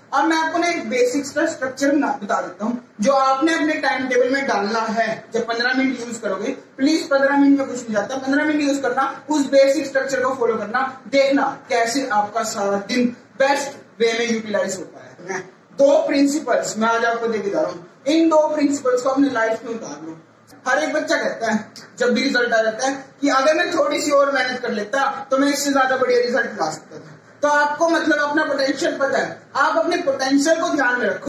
अब मैं आपको ना एक बेसिक स्ट्रक्चर बता देता हूँ जो आपने अपने टाइम टेबल में डालना है। जब 15 मिनट यूज करोगे, प्लीज 15 मिनट में कुछ नहीं जाता, 15 मिनट यूज करना, उस बेसिक स्ट्रक्चर को फॉलो करना, देखना कैसे आपका सारा दिन बेस्ट वे में यूटिलाइज होता है। 2 प्रिंसिपल्स मैं आज आपको देके जा रहा हूँ, इन 2 प्रिंसिपल्स को अपने लाइफ में उतार लो। हर एक बच्चा कहता है जब भी रिजल्ट आ जाता है कि अगर मैं थोड़ी सी और मेहनत कर लेता तो मैं इससे ज्यादा बढ़िया रिजल्ट ला सकता था। तो आपको मतलब अपना पोटेंशियल पता है, आप अपने पोटेंशियल को ध्यान में रखो।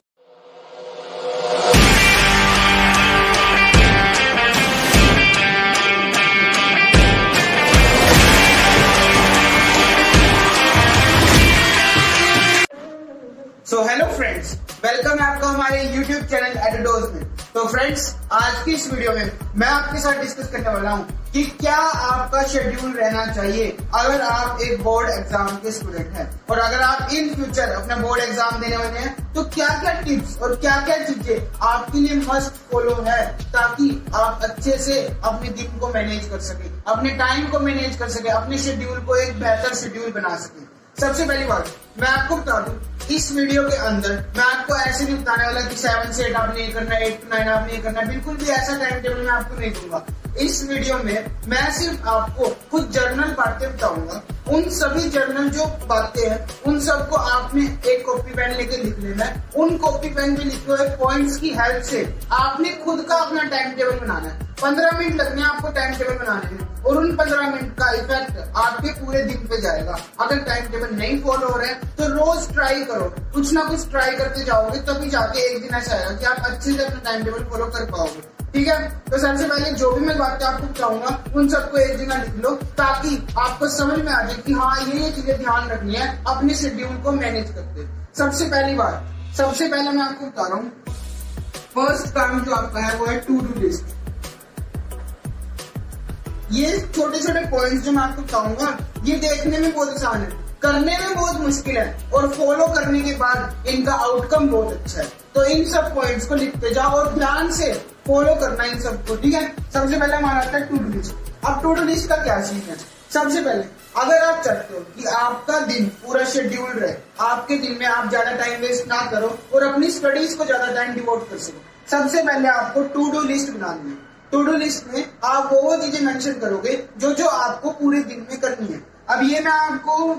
सो हेलो फ्रेंड्स, वेलकम है आपका हमारे YouTube चैनल एडिडोज में। तो फ्रेंड्स, आज की इस वीडियो में मैं आपके साथ डिस्कस करने वाला हूँ कि क्या आपका शेड्यूल रहना चाहिए अगर आप एक बोर्ड एग्जाम के स्टूडेंट हैं, और अगर आप इन फ्यूचर अपना बोर्ड एग्जाम देने वाले हैं तो क्या क्या टिप्स और क्या क्या चीजें आपके लिए मस्ट फॉलो है ताकि आप अच्छे से अपने दिन को मैनेज कर सके, अपने टाइम को मैनेज कर सके, अपने शेड्यूल को एक बेहतर शेड्यूल बना सके। सबसे पहली बात मैं आपको बता दूं, इस वीडियो के अंदर मैं आपको ऐसे नहीं बताने वाला कि 7 से 8 आपने ये करना है, 8 to 9 आपने ये करना है, बिल्कुल भी ऐसा टाइम टेबल मैं आपको नहीं दूंगा। इस वीडियो में मैं सिर्फ आपको कुछ जर्नल बातें बताऊंगा। उन सभी जर्नल जो बातें हैं उन सबको आपने एक कॉपी पेन लेके लिख लेना है। उन कॉपी पेन पे लिखे हुए पॉइंट्स की हेल्प से आपने खुद का अपना टाइम टेबल बनाना है। 15 मिनट लगने आपको टाइम टेबल बनाने में, और उन 15 मिनट का इफेक्ट आपके पूरे दिन पे जाएगा। अगर टाइम टेबल नहीं फॉलो हो रहे हैं तो रोज ट्राई करो, कुछ ना कुछ ट्राई करते जाओगे, तभी जाके एक दिन ऐसा आएगा कि आप अच्छे से अपना टाइम टेबल फॉलो कर पाओगे। ठीक है, तो सबसे पहले जो भी मैं बातें आपको बताऊंगा उन सबको एक जगह लिख लो ताकि आपको समझ में आ जाए कि हाँ ये चीजें ध्यान रखनी है अपने शेड्यूल को मैनेज करते। सबसे पहली बात, सबसे पहले मैं आपको बता रहा हूँ, फर्स्ट काम जो आपका है वो है टू डू लिस्ट। ये छोटे छोटे पॉइंट्स जो मैं आपको बताऊंगा ये देखने में बहुत आसान है, करने में बहुत मुश्किल है, और फॉलो करने के बाद इनका आउटकम बहुत अच्छा है। तो इन सब पॉइंट्स को लिखते जाओ और ध्यान से फॉलो करना इन सबको। ठीक है, सबसे पहले हमारा आता है टू डू लिस्ट। अब टू डू लिस्ट का क्या चीज है? सबसे पहले अगर आप चाहते हो कि आपका दिन पूरा शेड्यूल रहे, आपके दिन में आप ज्यादा टाइम वेस्ट ना करो और अपनी स्टडीज को ज्यादा टाइम डिवोट कर सको, सबसे पहले आपको टू डू लिस्ट बनानी है। टू डू लिस्ट में आप वो चीजें मेंशन करोगे जो जो आपको पूरे दिन में करनी है। अब ये मैं आपको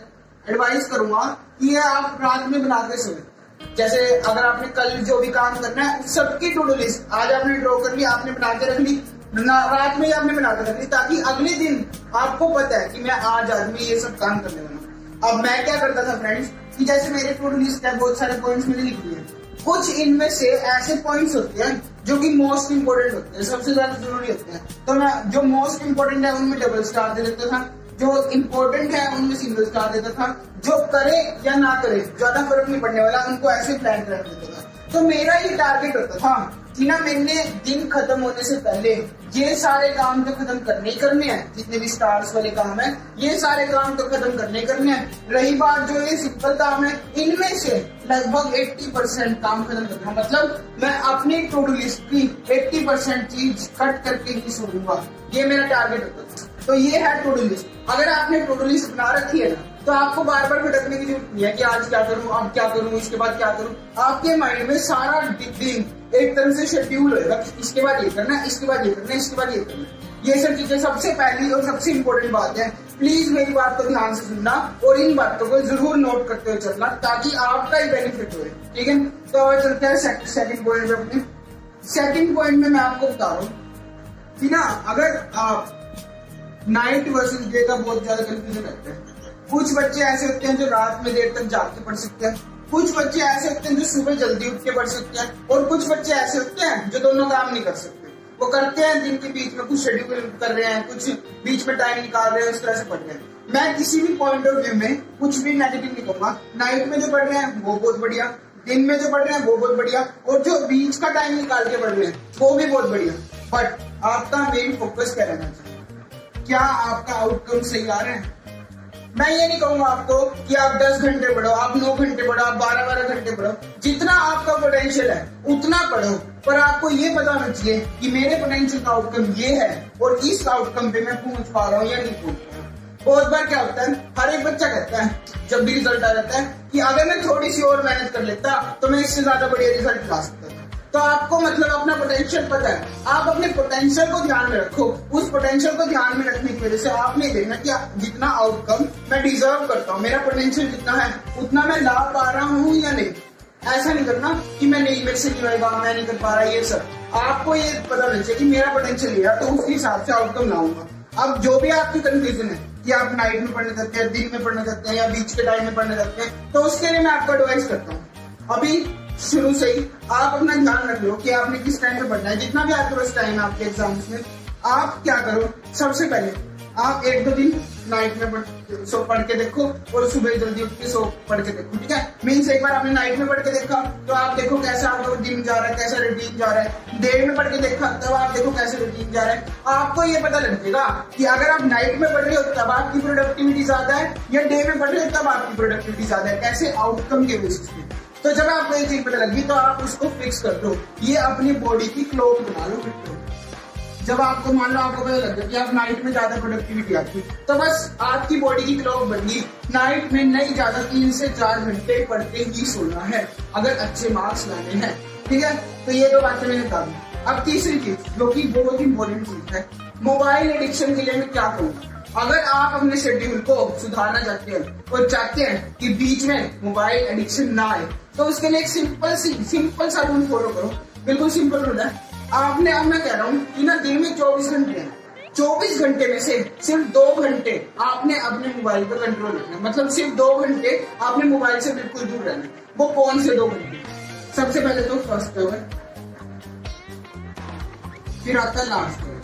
एडवाइस करूंगा कि ये आप रात में बना के सोए। जैसे अगर आपने कल जो भी काम करना है उस सबकी टू डू लिस्ट आज आपने ड्रॉ कर ली, आपने बना के रख ली, रात में ही आपने बना के रख ली, ताकि अगले दिन आपको पता है कि मैं आज में ये सब काम करने वाला हूँ। अब मैं क्या करता था फ्रेंड्स कि जैसे मेरे टू डू लिस्ट है, बहुत सारे पॉइंट्स मैंने लिख लिए, कुछ इनमें से ऐसे पॉइंट्स होते हैं जो कि मोस्ट इंपोर्टेंट होते हैं, सबसे ज्यादा जरूरी होते हैं। तो मैं जो मोस्ट इंपोर्टेंट है उनमें डबल स्टार दे देता था, जो इम्पोर्टेंट है उनमें सिंगल स्टार देता था, जो करे या ना करे ज्यादा फर्क नहीं पड़ने वाला उनको ऐसे प्लान कर देता था। तो मेरा ये टारगेट होता था कि ना मैंने दिन खत्म होने से पहले ये सारे काम तो खत्म करने ही करने हैं, जितने भी स्टार्स वाले काम है ये सारे काम तो खत्म करने हैं। रही बात जो ये सिंपल काम है, इनमें से लगभग 80% काम खत्म करना, मतलब मैं अपनी टू डू लिस्ट की 80% चीज कट करके ही छोड़ूंगा, ये मेरा टारगेट होता था। तो ये है टू डू लिस्ट। अगर आपने टू डू लिस्ट बना रखी है ना तो आपको बार बार भटकने की जरूरत नहीं है कि आज क्या करूं, अब क्या करूं, इसके बाद क्या करूं। आपके माइंड में सारा दिन एक तरह से शेड्यूल होगा कि इसके बाद ये करना है, इसके बाद ये करना है, इसके बाद ये करना है। ये सब चीजें सबसे पहली और सबसे इंपॉर्टेंट बात है। प्लीज मेरी बात को ध्यान से सुनना और इन बातों को जरूर नोट करते हुए चलना ताकि आपका ही बेनिफिट हो। ठीक है, तो अब चलते हैं सेकंड पॉइंट पे। अपने सेकंड पॉइंट में मैं आपको बता रहा हूँ कि ना अगर आप नाइट वर्सेस डे का बहुत ज्यादा कंफ्यूजन करते हैं। कुछ बच्चे ऐसे होते हैं जो रात में देर तक जाग के पढ़ सकते हैं, कुछ बच्चे ऐसे होते हैं जो सुबह जल्दी उठ के पढ़ सकते हैं, और कुछ बच्चे ऐसे होते हैं जो दोनों काम नहीं कर सकते। वो करते हैं दिन के बीच में कुछ शेड्यूल कर रहे हैं, कुछ बीच में टाइम निकाल रहे हैं, उस तरह से पढ़ रहे हैं। मैं किसी भी पॉइंट ऑफ व्यू में कुछ भी नेगेटिव नहीं कहूंगा। नाइट में जो पढ़ रहे हैं वो बहुत बढ़िया, दिन में जो पढ़ रहे हैं वो बहुत बढ़िया, और जो बीच का टाइम निकाल के पढ़ रहे हैं वो भी बहुत बढ़िया। बट आपका मेन फोकस क्या रहना चाहिए? क्या आपका आउटकम सही आ रहे हैं? मैं ये नहीं कहूंगा आपको कि आप 10 घंटे पढ़ो, आप 9 घंटे पढ़ो, आप 12-12 घंटे पढ़ो, जितना आपका पोटेंशियल है उतना पढ़ो, पर आपको ये पता होना चाहिए कि मेरे पोटेंशियल का आउटकम ये है और इस आउटकम पे मैं पहुंच पा रहा हूँ या नहीं पहुंच पा रहा हूँ। बहुत बार क्या होता है, हर एक बच्चा कहता है जब भी रिजल्ट आ जाता है कि अगर मैं थोड़ी सी और मेहनत कर लेता तो मैं इससे ज्यादा बढ़िया रिजल्ट ला सकता था। तो आपको मतलब अपना पोटेंशियल पता है, आप अपने पोटेंशियल को ध्यान में रखो। उस पोटेंशियल को ध्यान में रखने की वजह से आपने देखना कि जितना आउटकम मैं डिजर्व करता हूँ, मेरा पोटेंशियल जितना है उतना मैं ला पा रहा हूँ या नहीं। ऐसा नहीं करना कि मैं नहीं, मेरे से नहीं होगा, मैं नहीं कर पा रहा, ये सब आपको ये पता होना चाहिए कि मेरा पोटेंशियल ये है, तो उसके हिसाब से आउटकम लाऊंगा। अब जो भी आपकी कंफ्यूजन है कि आप नाइट में पढ़ना चाहते हैं, दिन में पढ़ना चाहते हैं या बीच के टाइम में पढ़ना चाहते हैं, तो उसके लिए मैं आपको एडवाइस करता हूँ अभी शुरू से ही आप अपना ध्यान रख लो कि आपने किस टाइम पे पढ़ना है। जितना भी आपके पास टाइम है आपके एग्जाम्स में, आप क्या करो, सबसे पहले आप 1-2 दिन नाइट में पढ़ के देखो और सुबह जल्दी उठ के पढ़ के देखो, ठीक है। मीन्स एक बार आपने नाइट में पढ़ के देखा तो आप देखो कैसा आपका दिन जा रहा है, कैसा रूटीन जा रहा है। डे में पढ़ के देखा तब आप देखो कैसे रूटीन जा रहा है। आपको ये पता लग जाएगा कि अगर आप नाइट में पढ़ रहे हो तब आपकी प्रोडक्टिविटी ज्यादा है या डे में पढ़ रहे हो तब आपकी प्रोडक्टिविटी ज्यादा है, कैसे आउटकम के बेसिस पे। तो जब आपको ये चीज पता लगी तो आप उसको फिक्स कर दो, ये अपनी बॉडी की क्लॉक बना लो। जब आपको मान लो आपको पता लग गया कि आप नाइट में ज्यादा प्रोडक्टिविटी आती तो बस आपकी बॉडी की क्लॉक बन गई, नाइट में नहीं ज्यादा 3 से 4 घंटे पढ़ते ही सोना है अगर अच्छे मार्क्स लाने हैं, ठीक है। तो ये 2 बातें मैंने बता दी। अब तीसरी चीज जो कि बहुत इंपॉर्टेंट चीज है, मोबाइल एडिक्शन के लिए मैं क्या कहूँगा। अगर आप अपने शेड्यूल को सुधारना चाहते हैं और चाहते हैं कि बीच में मोबाइल एडिक्शन ना आए, तो उसके लिए एक सिंपल सा रूल फॉलो करो। बिल्कुल सिंपल रूल है। आपने, अब मैं कह रहा हूँ कि ना दिन में 24 घंटे हैं, 24 घंटे में से सिर्फ 2 घंटे आपने अपने मोबाइल पर कंट्रोल रखना है। मतलब सिर्फ 2 घंटे आपने मोबाइल से बिल्कुल दूर रहना है। वो कौन से 2 घंटे? सबसे पहले तो फर्स्ट आवर, फिर आता है लास्ट आवर।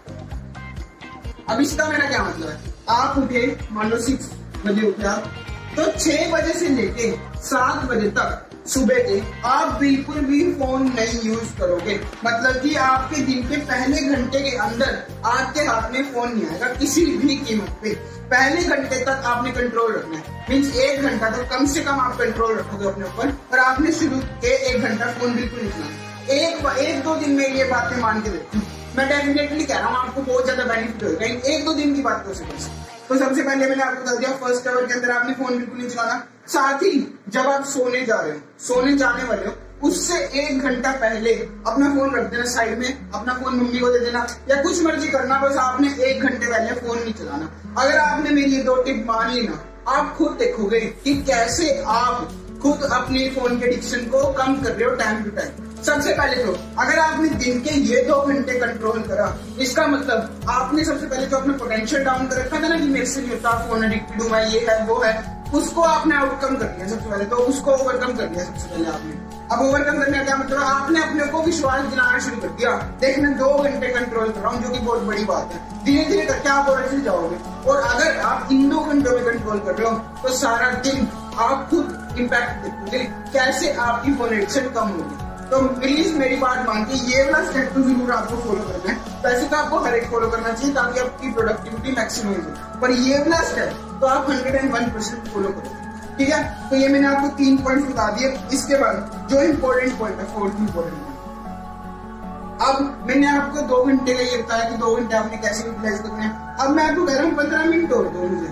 अब इसका मेरा क्या मतलब है, आप उठे मान लो 6 बजे उठे आप, तो 6 बजे से लेके 7 बजे तक सुबह के आप बिल्कुल भी फोन नहीं यूज करोगे। मतलब कि आपके दिन के पहले घंटे के अंदर आपके हाथ में फोन नहीं आएगा किसी भी कीमत पे। पहले घंटे तक आपने कंट्रोल रखना है। मीन्स 1 घंटा तो कम से कम आप कंट्रोल रखोगे अपने ऊपर, और आपने शुरू के 1 घंटा फोन बिल्कुल नहीं चलाना। 1-2 दिन में ये बातें मान के देखो, मैं डेफिनेटली कह रहा हूँ आपको बहुत ज्यादा बेनिफिट होगा। 1-2 दिन की बात हो सकती। तो सबसे पहले मैंने आपको बता दिया फर्स्ट आवर के अंदर आपने फोन बिल्कुल नहीं चलाना। साथ ही जब आप सोने जा रहे हो, सोने जाने वाले हो, उससे 1 घंटा पहले अपना फोन रख देना साइड में, अपना फोन मम्मी को दे देना या कुछ मर्जी करना, बस आपने 1 घंटे पहले फोन नहीं चलाना। अगर आपने मेरी ये 2 टिप मान ली ना, आप खुद देखोगे कि कैसे आप खुद अपने फोन के एडिक्शन को कम कर रहे हो टाइम टू टाइम। सबसे पहले तो अगर आपने दिन के ये 2 घंटे कंट्रोल करा, इसका मतलब आपने सबसे पहले तो अपना पोटेंशियल डाउन कर रखा था ना कि मेरे से नहीं होता, फोन एडिक्टेड हूं मैं, ये है वो है, उसको आपने आउटकम कर दिया। सबसे पहले तो उसको ओवरकम कर दिया सबसे पहले आपने। अब ओवरकम करने का क्या मतलब, आपने अपने को विश्वास दिलाना शुरू कर दिया, देख मैं 2 घंटे कंट्रोल कर रहा हूँ, जो कि बहुत बड़ी बात है। धीरे धीरे करके आप और अच्छे जाओगे। और अगर आप इन 2 घंटों में कंट्रोल कर रहे हो तो सारा दिन आप खुद इम्पैक्ट देखोगे कैसे आपकी फोन एडिक्शन कम होगी। तो प्लीज मेरी बात मान के ये वाला स्टेप तो जरूर आपको फॉलो करना है। वैसे तो आपको हर एक फॉलो करना चाहिए ताकि आपकी प्रोडक्टिविटी मैक्सिमाइज हो, पर ये वाला स्टेप तो आप 101% फॉलो करो, ठीक है। तो ये मैंने आपको 3 पॉइंट बता दिए। इसके बाद जो इम्पोर्टेंट पॉइंट है, 4th इम्पोर्टेंट पॉइंट, अब मैंने आपको 2 घंटे का ये बताया कि 2 घंटे आपने कैसे यूटिलाइज करने हैं। अब मैं आपको कह रहा हूँ 15 मिनट और दो मुझे।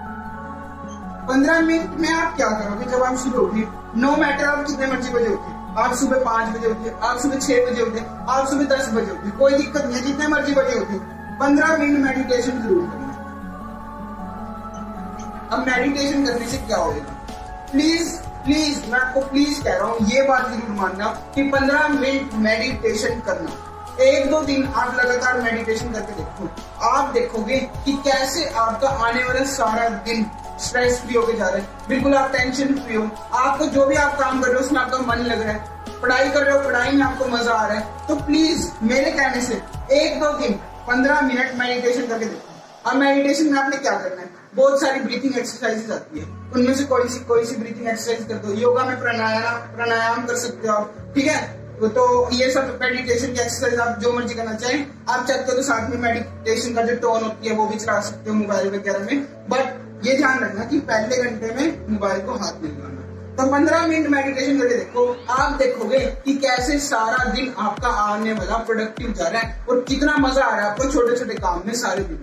15 मिनट में आप क्या करोगे, जब आप सुबह उठे, नो मैटर आप कितने मर्जी बजे उठे, आप सुबह 5 बजे उठे, आप सुबह 6 बजे उठे, आप सुबह 10 बजे उठे, कोई दिक्कत नहीं है, जितने मर्जी बजे उठे, 15 मिनट मेडिटेशन जरूर करना। अब मेडिटेशन करने से क्या होगा, प्लीज मैं आपको प्लीज कह रहा हूँ ये बात जरूर मानना कि 15 मिनट मेडिटेशन करना। 1-2 दिन आप लगातार मेडिटेशन करके देखो, आप देखोगे कि कैसे आपका आने वाला सारा दिन स्ट्रेस फ्री होके जा रहा है। बिल्कुल आप टेंशन फ्री हो, आपको जो भी आप काम कर रहे हो उसमें आपका मन लग रहा है, पढ़ाई कर रहे हो पढ़ाई में आपको मजा आ रहा है। तो प्लीज मेरे कहने से 1-2 दिन 15 मिनट मेडिटेशन करके देखो। अब मेडिटेशन में आपने क्या करना है, बहुत सारी ब्रीथिंग एक्सरसाइजेस आती है, उनमें से कोई सी ब्रीथिंग एक्सरसाइज कर दो। योगा में प्राणायाम कर सकते हो आप, ठीक है। तो ये सब मेडिटेशन की एक्सरसाइज आप जो मर्जी करना चाहें, आप चाहते हो तो साथ में मेडिटेशन का जो टोन होती है वो भी चला सकते हो मोबाइल वगैरह में, बट ये ध्यान रखना कि पहले घंटे में मोबाइल को हाथ नहीं लगाना। तो 15 मिनट मेडिटेशन करके देखो, आप देखोगे कि कैसे सारा दिन आपका आने वाला प्रोडक्टिव जा रहा है और कितना मजा आ रहा है आपको छोटे छोटे काम में सारे दिन में।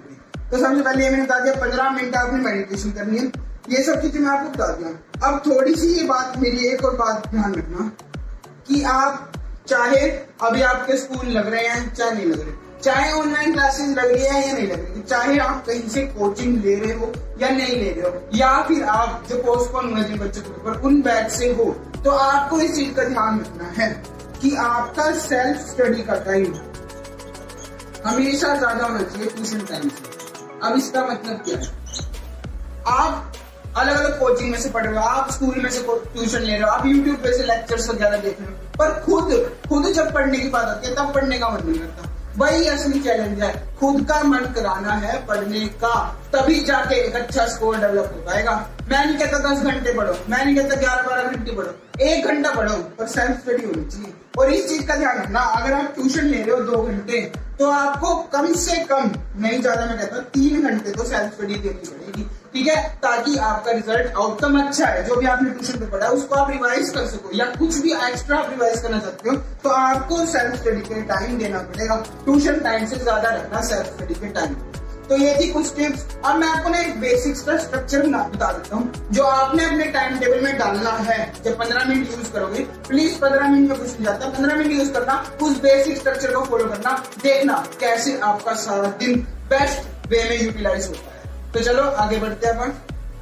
तो सबसे पहले ये मैंने बता दिया 15 मिनट आपने मेडिटेशन करनी है, ये सब चीजें मैं आपको बता दिया। अब थोड़ी सी ये बात, मेरी एक और बात ध्यान रखना कि आप चाहे अभी आपके स्कूल लग रहे हैं चाहे नहीं लग रहे, चाहे ऑनलाइन क्लासेस लग रही है या नहीं लग रही, चाहे आप कहीं से कोचिंग ले रहे हो या नहीं ले रहे हो, या फिर आप जो पोस्टपोन हुए जिन बच्चों के ऊपर उन बैच से हो, तो आपको इस चीज का ध्यान रखना है कि आपका सेल्फ स्टडी का टाइम हमेशा ज्यादा होना चाहिए ट्यूशन टाइम से। अब इसका मतलब क्या है, आप अलग अलग कोचिंग में से पढ़ रहे हो, आप स्कूल में से ट्यूशन ले रहे हो, आप यूट्यूब पे से लेक्चर्स वगैरह देख रहे हो, पर खुद जब पढ़ने की बात आती है तब पढ़ने का मन नहीं करता। वही असली चैलेंज है, खुद का मन कराना है पढ़ने का, तभी जाके एक अच्छा स्कोर डेवलप हो पाएगा। मैं नहीं कहता 10 घंटे पढ़ो, मैं नहीं कहता 11-12 घंटे पढ़ो, 1 घंटा पढ़ो, पर सेल्फ स्टडी होनी चाहिए। और इस चीज का ध्यान रखना, अगर आप ट्यूशन ले रहे हो 2 घंटे, तो आपको कम से कम, नहीं ज्यादा मैं कहता 3 घंटे तो सेल्फ स्टडी देनी पड़ेगी, ठीक है, ताकि आपका रिजल्ट आउटकम अच्छा है। जो भी आपने ट्यूशन पे पढ़ा है उसको आप रिवाइज कर सको, या कुछ भी एक्स्ट्रा आप रिवाइज करना चाहते हो तो आपको सेल्फ स्टडी के टाइम देना पड़ेगा। ट्यूशन टाइम से ज्यादा रखना सेल्फ स्टडी के टाइम। तो ये थी कुछ टिप्स। अब मैं आपको ना एक बेसिक्स का स्ट्रक्चर बता देता हूँ जो आपने अपने टाइम टेबल में डालना है। जब 15 मिनट यूज करोगे, प्लीज 15 मिनट में कुछ नहीं जाता, 15 मिनट यूज करना, उस बेसिक स्ट्रक्चर को फॉलो करना, देखना कैसे आपका सारा दिन बेस्ट वे में यूटिलाइज होता है। तो चलो आगे बढ़ते हैं अपन।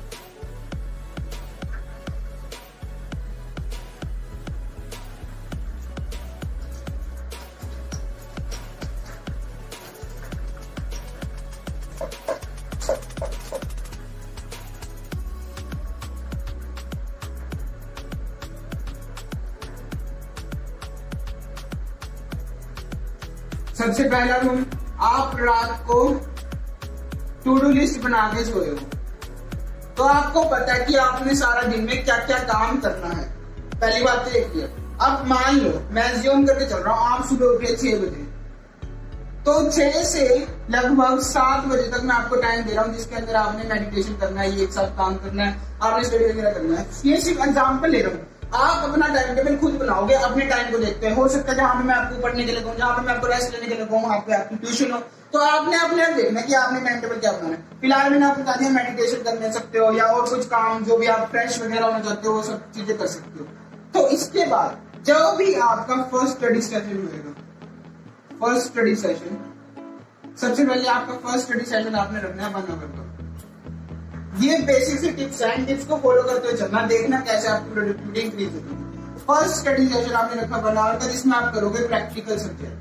सबसे पहला रूल, आप रात को टू डू लिस्ट बना के सोए हो, तो आपको पता है कि आपने सारा दिन में क्या क्या काम करना है। पहली बात तो एक है। अब मान लो मैं ज्यूम करके चल रहा हूँ, आप सुबह उठे 6 बजे, तो 6 से लगभग 7 बजे तक मैं आपको टाइम दे रहा हूँ जिसके अंदर आपने मेडिटेशन करना है, ये एक साथ काम करना है, आपने स्टडी वगैरह करना है। ये सिर्फ एग्जाम्पल ले रहा हूँ, आप अपना टाइम टेबल खुद बनाओगे, अपने टाइम को देखते हैं। हो सकता है जहां पे मैं आपको पढ़ने के लिए कहूँ, जहां पे मैं आपको रेस्ट लेने के लिए कहूँ, वहां पे आपकी ट्यूशन हो, तो आपने अपने आप देखना कि आपने टाइम टेबल क्या बनाना है। फिलहाल मैंने आपको बता दिया मेडिटेशन कर सकते हो, या और कुछ काम जो भी आप फ्रेश वगैरह होना चाहते हो वो सब चीजें कर सकते हो। तो इसके बाद जब भी आपका फर्स्ट स्टडी सेशन होगा, फर्स्ट स्टडी सेशन, सबसे पहले आपका फर्स्ट स्टडी सेशन आपने रखना है 1 आवर का। ये बेसिक सी टिप्स हैं, टिप्स को फॉलो करते हुए चलना, देखना कैसे आपकी प्रोडक्टिविटी इंक्रीज होती है। फर्स्ट स्टडी सेशन आपने रखा 1 आवर का, जिसमें आप करोगे प्रैक्टिकल सब्जेक्ट।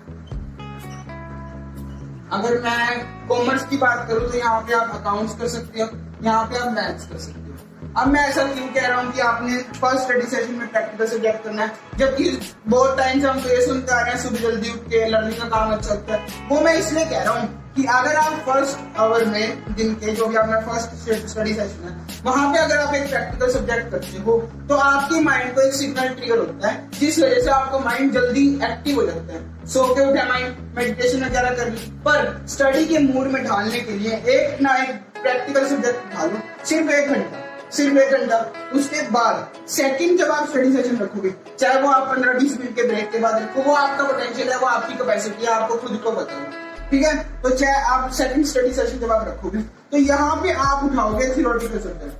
अगर मैं कॉमर्स की बात करूं तो यहाँ पे आप अकाउंट्स कर सकते हो, यहाँ पे आप मैथ्स कर सकते हो। अब मैं ऐसा क्यों कह रहा हूँ कि आपने फर्स्ट स्टडी सेशन में प्रैक्टिकल सब्जेक्ट करना है, जबकि बहुत टाइम से हम तो ये सुनते आ रहे हैं सुबह जल्दी उठ के लर्निंग का काम अच्छा होता है। वो मैं इसलिए कह रहा हूँ कि अगर आप फर्स्ट आवर में, दिन के जो भी आपका फर्स्ट स्टडी सेशन है, वहां पे अगर आप एक प्रैक्टिकल सब्जेक्ट करते हो तो आपके माइंड को एक सिग्नल ट्रिगर होता है, जिस वजह से आपका माइंड जल्दी एक्टिव हो जाता है। सो के उठा माइंड, मेडिटेशन वगैरह कर ली, पर स्टडी के मूड में ढालने के लिए एक ना एक प्रैक्टिकल सब्जेक्ट ढालो, सिर्फ 1 घंटा, सिर्फ 1 घंटा। उसके बाद सेकंड जब आप स्टडी सेशन रखोगे, चाहे वो आप 15-20 मिनट के ब्रेक के बाद रखो, वो आपका पोटेंशियल है, वो आपकी कैपेसिटी है, आपको खुद को पता है, ठीक है। तो चाहे आप सेकंड स्टडी सेशन जब आप रखोगे तो यहाँ पे आप उठाओगे थियोरेटिकल सब्जेक्ट।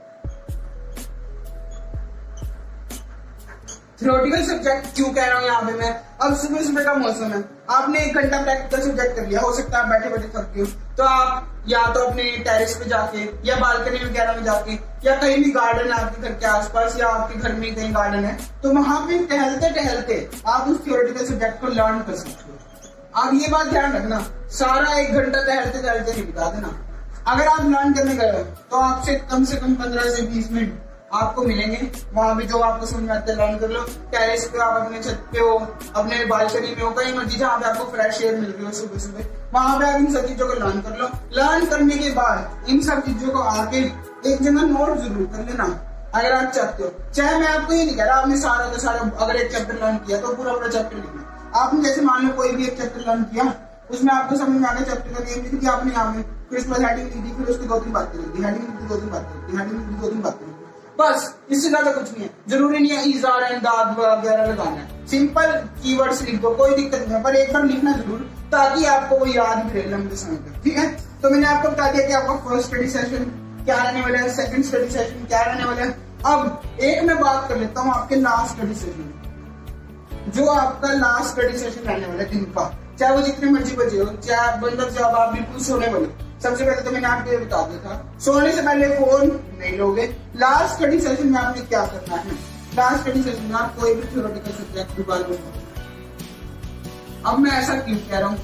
थियोरेटिकल सब्जेक्ट क्यों कह रहा हूँ यहाँ पे मैं, अब सुबह सुबह का मौसम है, आपने 1 घंटा प्रैक्टिकल सब्जेक्ट कर लिया, हो सकता है आप बैठे बैठे थक गए हो, तो आप या तो अपने टेरेस पे जाके या बालकनी वगैरह में जाके, या कहीं भी गार्डन है आपके घर के आसपास, या आपके घर में कहीं गार्डन है, तो वहां पे टहलते टहलते आप उस थियोरेटिकल सब्जेक्ट को लर्न कर सकते हो। अब ये बात ध्यान रखना, सारा 1 घंटा टहलते टहलते नहीं बिता देना। अगर आप लर्न करने गए हो तो आपसे कम 15 से 20 मिनट आपको मिलेंगे, वहां भी जो आपको समझ में आता है लर्न कर लो। टेरेस पे आप अपने छत पे हो, अपने बालकनी में हो, कहीं मर्जी जहाँ पे आपको फ्रेश एयर मिल रही हो सुबह सुबह, वहां पे आप इन सब चीजों को लर्न कर लो। लर्न करने के बाद इन सब चीजों को आके एक जगह नोट जरूर कर लेना अगर आप चाहते हो। चाहे मैं आपको ये नहीं कह रहा आपने सारा का सारा, अगर एक चैप्टर लर्न किया तो पूरा चैप्टर लिखना। आपने जैसे मान लो कोई भी एक चैप्टर लर्न किया, उसमें आपको समझ में आ गया, चैप्टर का नेम लिख दिया आपने यहाँ में, फिर उसके बाद हेडिंग लिख दी, फिर उसकी 2-3 बातें लिख दी, हेडिंग लिख दी, 2-3 बातें लिख दी, हेडिंग लिख दी, 2-3 बातें लिख दी, बस। इससे ज्यादा कुछ नहीं है, जरूरी नहीं है इज़ार एंड दाद वगैरह लगाना है, सिंपल कीवर्ड्स लिख दो, कोई दिक्कत नहीं है, पर एक बार लिखना जरूर, ताकि आपको वो याद रहे लंबे समय तक, ठीक है। तो मैंने आपको बता दिया कि आपका फर्स्ट स्टडी सेशन क्या रहने वाला है, सेकंड स्टडी सेशन क्या रहने वाला है। अब एक मैं बात कर लेता हूँ आपके लास्ट स्टडी सेशन, जो आपका लास्ट स्टडी सेशन रहने वाला है दिन का, चाहे वो जितने मर्जी बजे हो, चाहे मतलब जब आप बिल्कुल सोने वाले। सबसे पहले तो मैंने आपको ये बता दिया था, सोने से पहले फोन नहीं लोगे। लास्ट स्टडी सेशन में आपने क्या करना है, लास्ट स्टडी सेशन में आप कोई भी थ्योरेटिकल सब्जेक्ट की बात करो। अब मैं ऐसा क्यों कह रहा हूँ,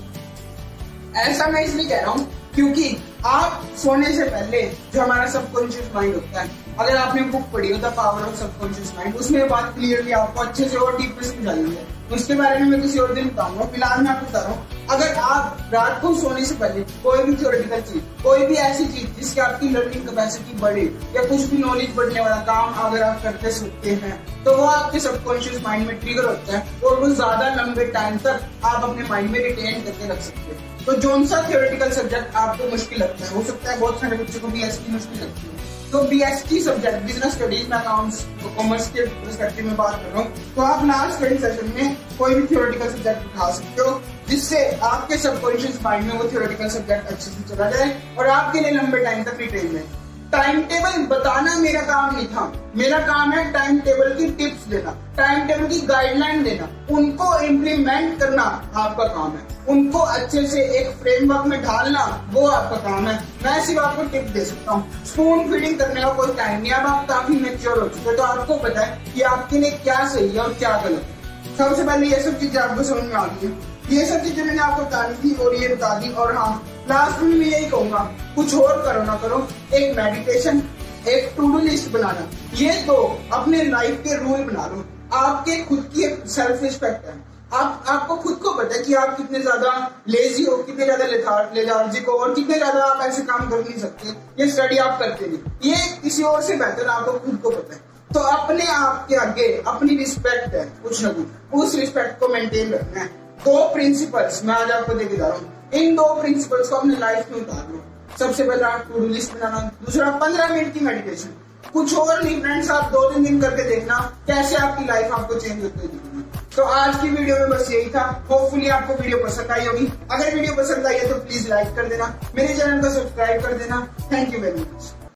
ऐसा मैं इसलिए कह रहा हूँ क्योंकि आप सोने से पहले जो हमारा सबकॉन्शियस माइंड होता है, अगर आपने बुक पढ़ी हो the power of subconscious mind, उसमें बात क्लियरली आपको अच्छे से और डीप में समझाई है। उसके बारे में मैं किसी और दिन बताऊंगा। फिलहाल मैं आपको बता रहा हूँ, अगर आप रात को सोने से पहले कोई भी थ्योरेटिकल चीज, कोई भी ऐसी चीज जिससे आपकी लर्निंग कैपेसिटी बढ़े या कुछ भी नॉलेज बढ़ने वाला काम अगर आप करते सकते हैं, तो वो आपके सबकॉन्शियस माइंड में ट्रिगर होता है और वो ज्यादा लंबे टाइम तक आप अपने माइंड में रिटेन करके रख सकते हैं। तो जो सा थ्योरेटिकल सब्जेक्ट आपको मुश्किल लगता है, हो सकता है बहुत सारे बच्चों को बीएसटी मुश्किल लगती है, तो बीएसटी सब्जेक्ट बिजनेस स्टडीज में अकाउंट्स कॉमर्स के पर्सपेक्टिव में बात कर रहा हूँ, तो आप लास्ट स्टडी सेशन में कोई भी थ्योरेटिकल सब्जेक्ट उठा सकते हो जिससे आपके सबकॉन्शियस माइंड में वो थ्योरेटिकल सब्जेक्ट अच्छे से चला जाए और आपके लिए लंबे टाइम तक रिटेन रहे। टाइम टेबल बताना मेरा काम नहीं था, मेरा काम है टाइम टेबल की टिप्स देना, टाइम टेबल की गाइडलाइन देना, उनको इम्प्लीमेंट करना आपका काम है, उनको अच्छे से एक फ्रेमवर्क में ढालना वो आपका काम है। मैं सिर्फ आपको टिप दे सकता हूँ, स्पून फीडिंग करने का कोई टाइम नहीं। अब आप काफी मैच्योर हो चुके हैं तो आपको पता है कि आपके लिए क्या सही है और क्या गलत है। सबसे पहले ये सब चीजें आपको समझ में आ गई है, ये सब चीजें मैंने आपको बतानी थी और ये बता दी। और हाँ, लास्ट में मैं यही कहूंगा, कुछ और करो ना करो, एक मेडिटेशन, एक टू डू लिस्ट बनाना, ये तो अपने लाइफ के रूल बना लो। आपके खुद की एक सेल्फ रिस्पेक्ट है, आपको खुद को पता है कि आप कितने ज्यादा लेजी हो, कितने ज्यादा लेथार्जिक हो और कितने ज्यादा आप ऐसे काम कर नहीं सकते, ये स्टडी आप करते नहीं, ये किसी और से बेहतर आपको खुद को पता है। तो अपने आप के आगे अपनी रिस्पेक्ट है कुछ ना कुछ, उस रिस्पेक्ट को मेंटेन रखना है। 2 प्रिंसिपल्स मैं आज आपको देके जा रहा हूँ, इन 2 प्रिंसिपल्स को अपने लाइफ में उतार लो। सबसे पहला टू डू लिस्ट बनाना, दूसरा 15 मिनट की मेडिटेशन। कुछ और नहीं फ्रेंड्स, आप 2-3 दिन करके देखना कैसे आपकी लाइफ आपको चेंज होती है। तो आज की वीडियो में बस यही था, होपफुली आपको वीडियो पसंद आई होगी। अगर वीडियो पसंद आई है तो प्लीज लाइक कर देना, मेरे चैनल को सब्सक्राइब कर देना। Thank you very much.